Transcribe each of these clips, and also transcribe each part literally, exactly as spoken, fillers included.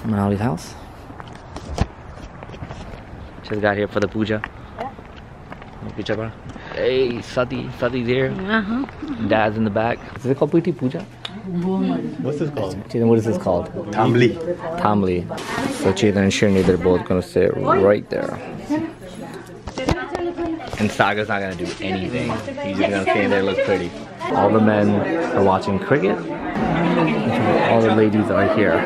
Manali's house. Just got here for the puja. Yeah. Hey, Sati, Sati's here. Uh-huh. Dad's in the back. Is it called Puti Puja? What's this called? Chetan, what is this called? Tamli. Tamli. So Chetan and Shirni, they're both gonna sit right there. And Saga's not gonna do anything. He's just gonna stand there and look pretty. All the men are watching cricket. All the ladies are here.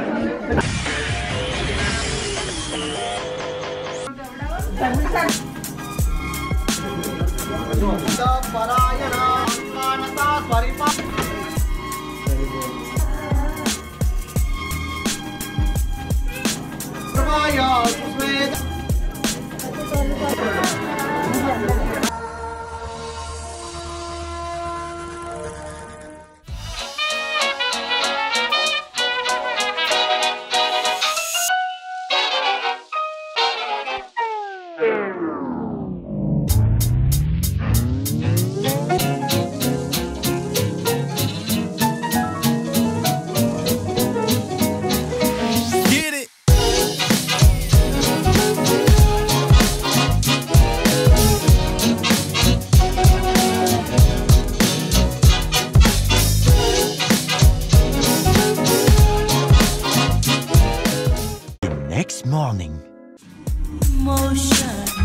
Next morning. Motion,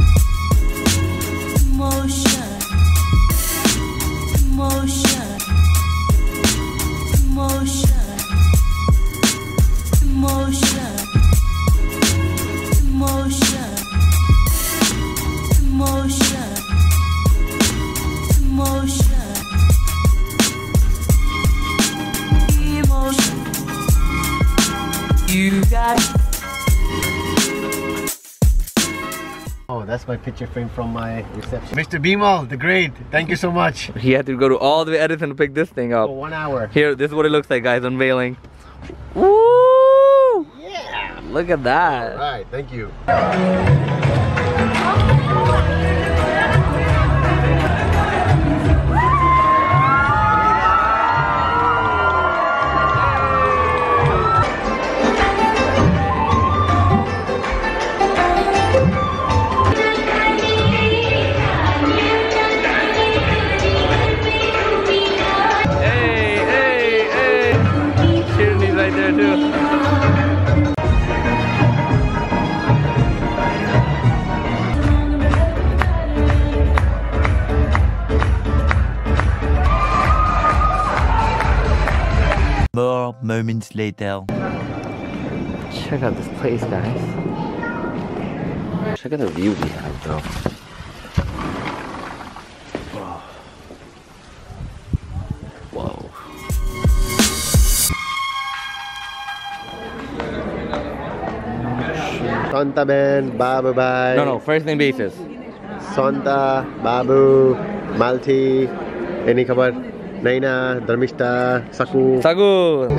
motion, motion, motion, motion, motion, motion, motion, emotion. You got. Oh, that's my picture frame from my reception. Mister Bimal, the great. Thank you so much. He had to go to all the way Edison to pick this thing up. For one hour. Here, this is what it looks like, guys, unveiling. Woo! Yeah! Look at that. All right, thank you. More moments later. Check out this place, guys. Check out the view we have, though. Whoa. Whoa. Santa Ben, Babu Bhai. No, no, first name basis. Santa, Babu, Malti, any khabar? Naina, Dharmishta, Saku. Sagu.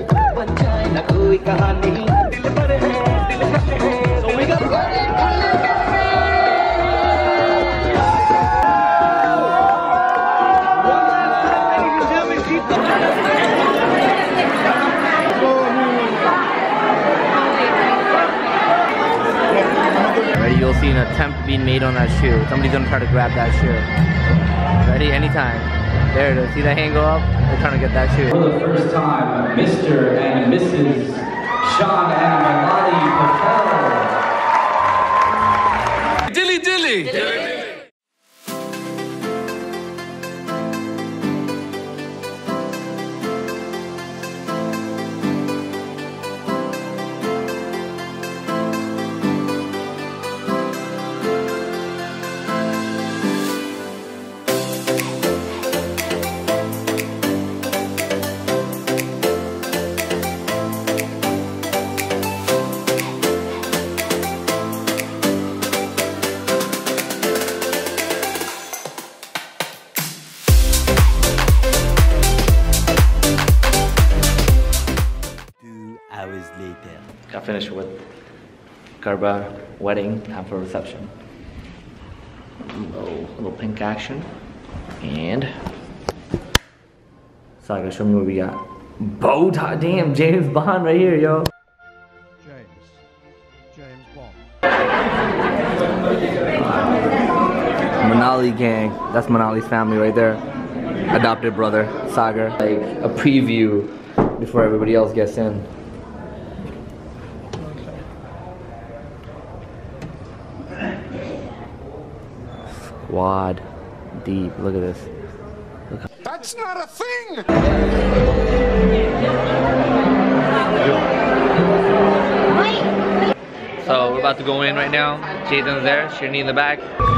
Ready? You'll see an attempt being made on that shoe. Somebody's gonna try to grab that shoe. Ready? Anytime. There it is. See that hand go up? They're trying to get that shoe. For the first time, Mister and Missus Sean and Manali Patel. Dilly dilly! dilly. Got finished with Garba wedding, time for reception. Little, little pink action. And Saga, show me what we got. Bow tie, damn, James Bond right here, yo. Jay. Manali gang. That's Manali's family right there. Adopted brother, Sagar. Like a preview before everybody else gets in. Squad deep. Look at this. Look. That's not a thing! So we're about to go in right now. Jathan's there, Shirney in the back.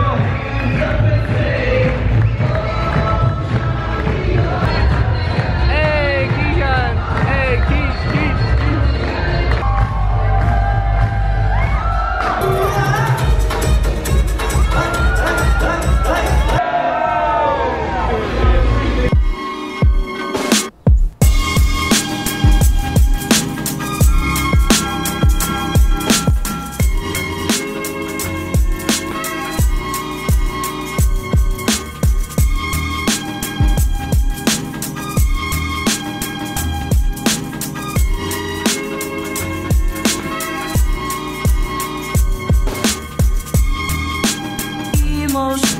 Hey, Keishan! Hey, Keish, Keish, Emotion.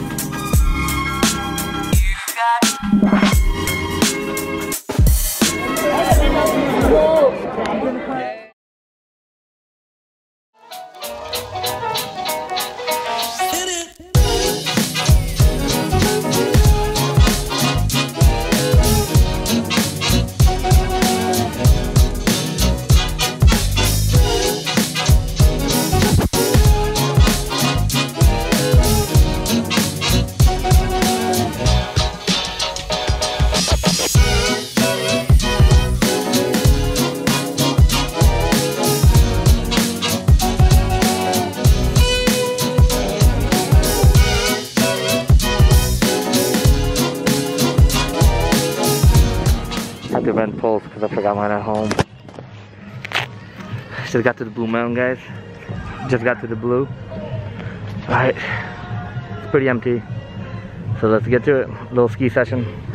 Had to rent poles because I forgot mine at home. Just got to the Blue Mountain, guys. Just got to the Blue. Alright. It's pretty empty. So let's get to it. Little ski session.